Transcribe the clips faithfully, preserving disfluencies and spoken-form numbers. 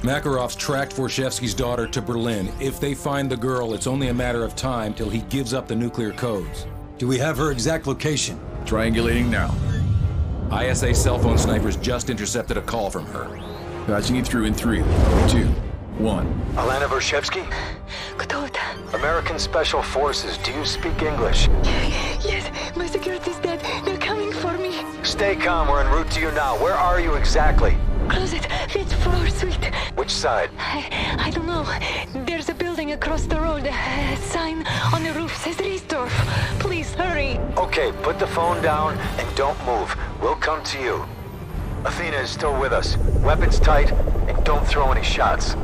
Makarov's tracked Vorshevsky's daughter to Berlin. If they find the girl, it's only a matter of time till he gives up the nuclear codes. Do we have her exact location? Triangulating now. I S A cell phone snipers just intercepted a call from her. Patching you through in three, two, one. Alana Vorshevsky? Кто это? American Special Forces. Do you speak English? Yes, my security's dead. They're coming for me. Stay calm. We're en route to you now. Where are you exactly? Closet, fifth floor suite. Which side? I, I don't know. There's a building across the road. A sign on the roof says Riesdorf. Please, hurry. Okay, put the phone down and don't move. We'll come to you. Athena is still with us. Weapons tight, and don't throw any shots.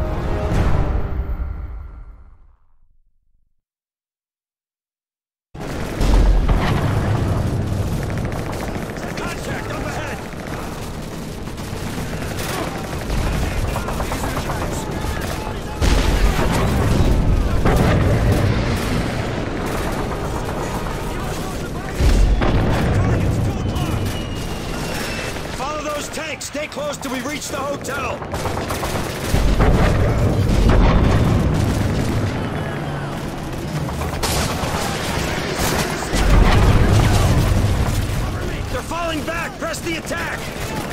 Stay close till we reach the hotel! They're falling back! Press the attack!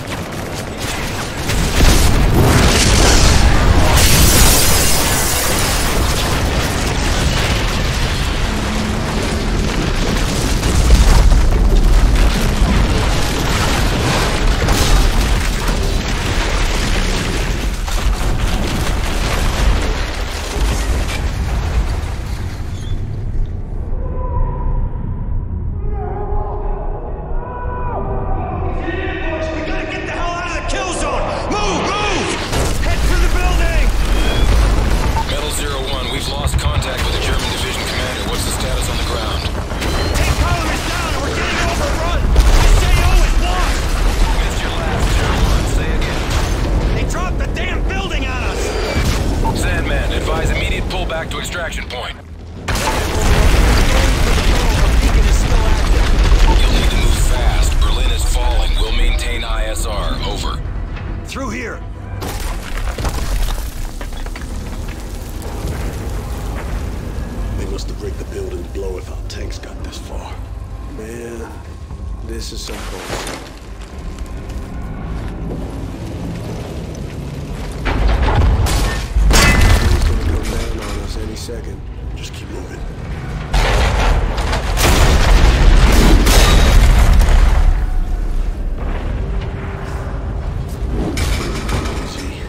Back to extraction point. You'll need to move fast. Berlin is falling. We'll maintain I S R. Over. Through here. They must have rigged the building to blow if our tanks got this far. Man, this is some bullshit. Any second. Just keep moving. Easy.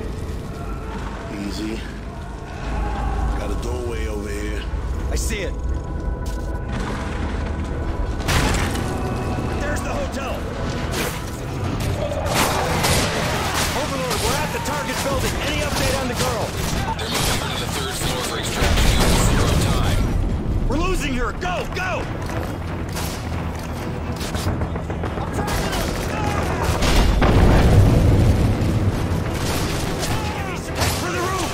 Easy. Got a doorway over here. I see it. There's the hotel. Overlord, we're at the target building. Any update on the girl? They're moving her to the third floor for extraction. You have zero time. We're losing her! Go! Go! For the roof!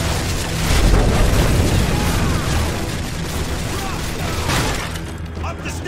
Up the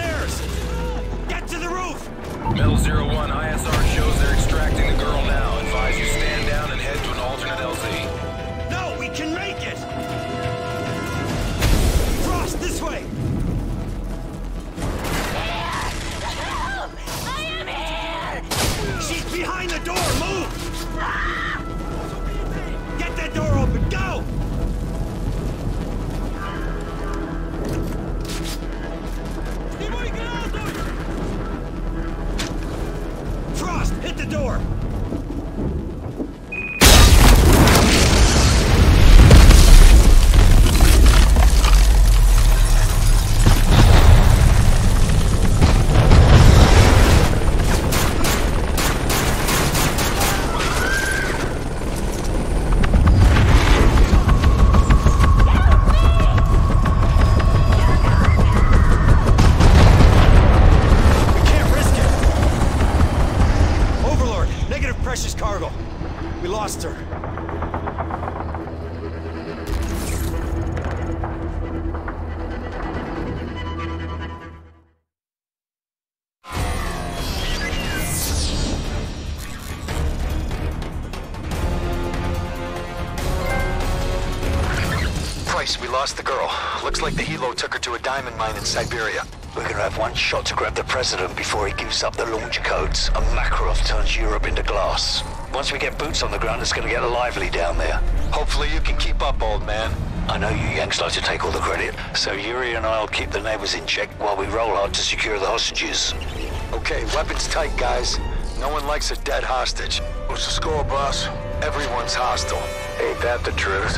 twice. We lost the girl. Looks like the helo took her to a diamond mine in Siberia. We're gonna have one shot to grab the president before he gives up the launch codes, and Makarov turns Europe into glass. Once we get boots on the ground, it's gonna get lively down there. Hopefully you can keep up, old man. I know you Yanks like to take all the credit, so Yuri and I'll keep the neighbors in check while we roll hard to secure the hostages. Okay, weapons tight, guys. No one likes a dead hostage. What's the score, boss? Everyone's hostile. Ain't that the truth?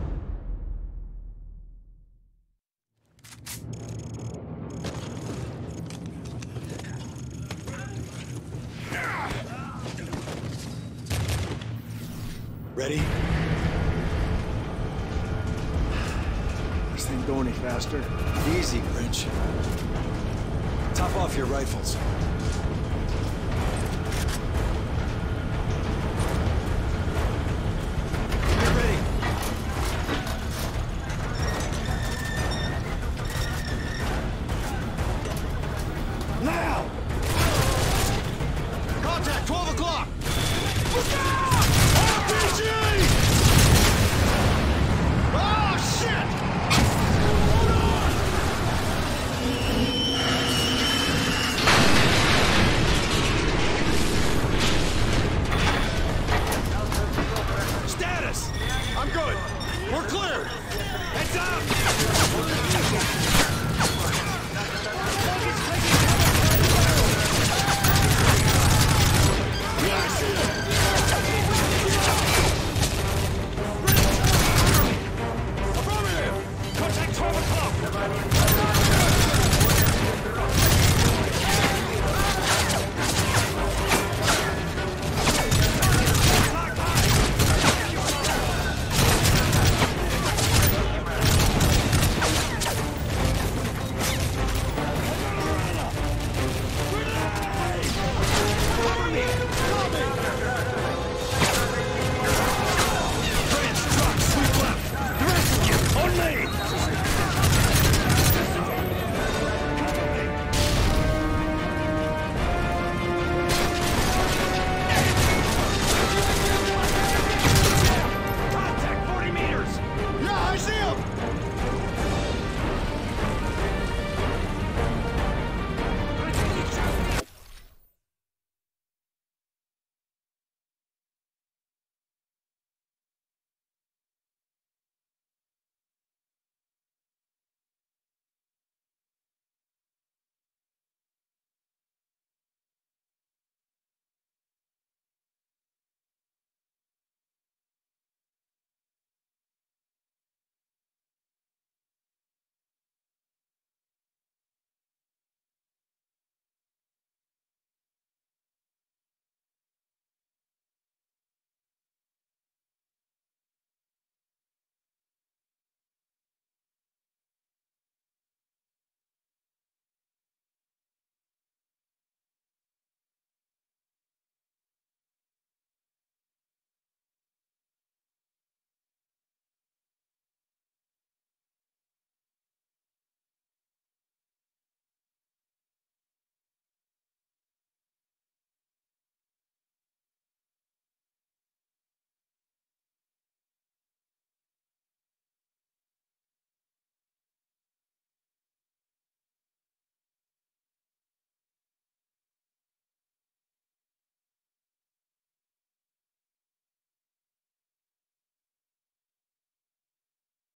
Ready? This ain't going any faster. Easy, Rich. Top off your rifles. Get ready. Now! Contact, twelve o'clock! Look out! R P G! Oh, shit! Hold on! Status! I'm good. We're clear. Heads up! Affirmative! Contact twelve o'clock!